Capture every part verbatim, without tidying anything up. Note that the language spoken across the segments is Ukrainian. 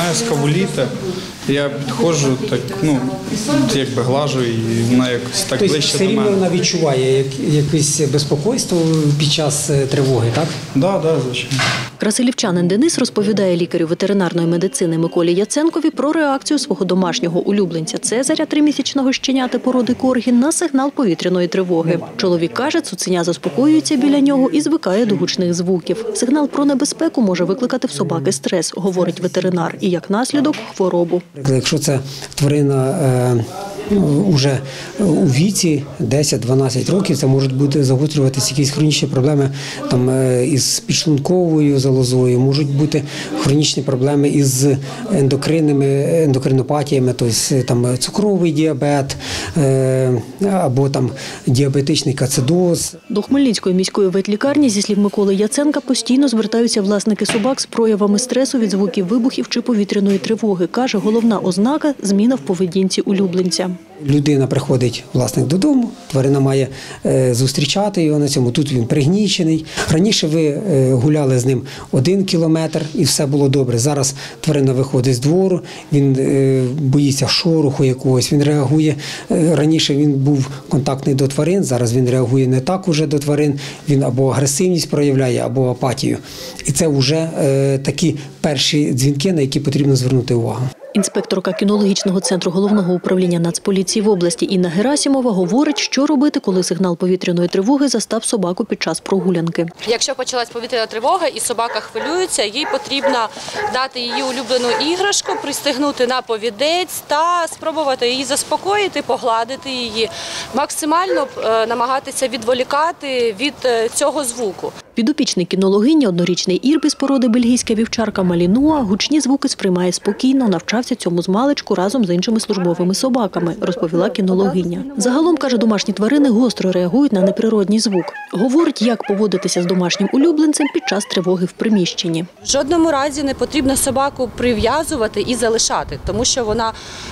починає скавуліти. Я підходжу, так, ну, якби глажу, і вона якось так тобто, ближче до мене. Тобто все рівно вона відчуває як, якесь безпокойство під час тривоги, так? Так, да, да, звичайно. Красилівчанин Денис розповідає лікарю ветеринарної медицини Миколі Яценкові про реакцію свого домашнього улюбленця Цезаря, тримісячного щеняти породи коргі, на сигнал повітряної тривоги. Чоловік каже, цуценя заспокоюється біля нього і звикає до гучних звуків. Сигнал про небезпеку може викликати в собаки стрес, говорить ветеринар, і як наслідок – хворобу. Якщо це тварина е, вже у віці десять-дванадцять років, це можуть бути загострюватися якісь хронічні проблеми там, із підшлунковою залозою, можуть бути хронічні проблеми із ендокринними, ендокринопатіями, тобто там, цукровий діабет е, або там, діабетичний кацидоз. До Хмельницької міської ветлікарні, зі слів Миколи Яценка, постійно звертаються власники собак з проявами стресу від звуків вибухів чи повітряної тривоги. Каже, головна ознака – зміна в поведінці улюбленця. Людина приходить, власник, додому, тварина має е, зустрічати його на цьому, тут він пригнічений. Раніше ви е, гуляли з ним один кілометр і все було добре. Зараз тварина виходить з двору, він е, боїться шороху якогось, він реагує. Е, раніше він був контактний до тварин, зараз він реагує не так уже до тварин, він або агресивність проявляє, або апатію. І це вже е, такі перші дзвінки, на які потрібно звернути увагу. Інспекторка кінологічного центру Головного управління Нацполіції в області Інна Герасімова говорить, що робити, коли сигнал повітряної тривоги застав собаку під час прогулянки. Якщо почалась повітряна тривога і собака хвилюється, їй потрібно дати її улюблену іграшку, пристегнути на повідець та спробувати її заспокоїти, погладити її, максимально намагатися відволікати від цього звуку. Підопічний кінологині, однорічний ірбіс породи бельгійська вівчарка Малінуа, гучні звуки сприймає спокійно, навчався цьому з маличку разом з іншими службовими собаками, розповіла кінологиня. Загалом, каже, домашні тварини гостро реагують на неприродній звук. Говорить, як поводитися з домашнім улюбленцем під час тривоги в приміщенні. В жодному разі не потрібно собаку прив'язувати і залишати, тому що вона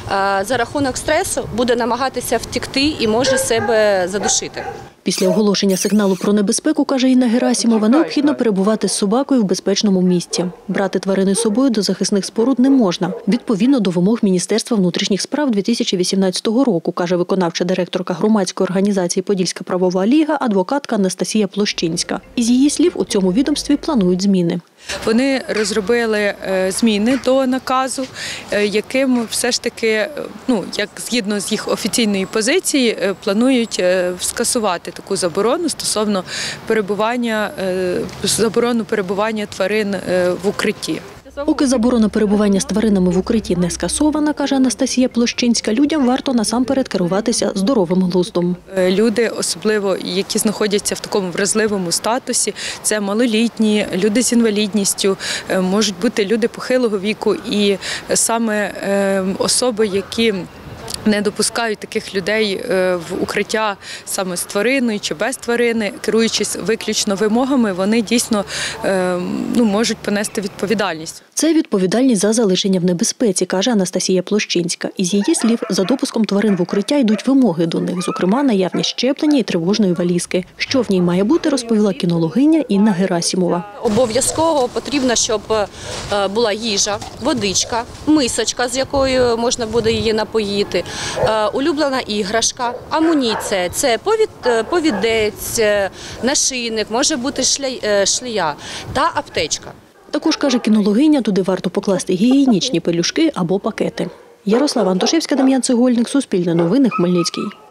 за рахунок стресу буде намагатися втекти і може себе задушити. Після оголошення сигналу про небезпеку, каже Інна Герасімова, необхідно перебувати з собакою в безпечному місці. Брати тварини з собою до захисних споруд не можна. Відповідно до вимог Міністерства внутрішніх справ дві тисячі вісімнадцятого року, каже виконавча директорка громадської організації «Подільська правова ліга» адвокатка Анастасія Площинська. Із її слів, у цьому відомстві планують зміни. Вони розробили зміни до наказу, яким все ж таки, ну, як згідно з їх офіційної позиції, планують скасувати таку заборону стосовно перебування, заборону перебування тварин в укритті. Поки заборона перебування з тваринами в укритті не скасована, каже Анастасія Площинська, людям варто насамперед керуватися здоровим глуздом. Люди, особливо, які знаходяться в такому вразливому статусі, це малолітні, люди з інвалідністю, можуть бути люди похилого віку і саме особи, які не допускають таких людей в укриття саме з твариною чи без тварини, керуючись виключно вимогами, вони дійсно ну, можуть понести відповідальність. Це відповідальність за залишення в небезпеці, каже Анастасія Площинська. Із її слів, за допуском тварин в укриття йдуть вимоги до них, зокрема наявність щеплення і тривожної валізки. Що в ній має бути, розповіла кінологиня Інна Герасімова. Обов'язково потрібно, щоб була їжа, водичка, мисочка, з якою можна буде її напоїти, улюблена іграшка, амуніція, це повідець, нашийник, може бути шлея та аптечка. Також, каже кінологиня, туди варто покласти гігієнічні пелюшки або пакети. Ярослава Антошевська, Дем'ян Цегольник, Суспільне новини, Хмельницький.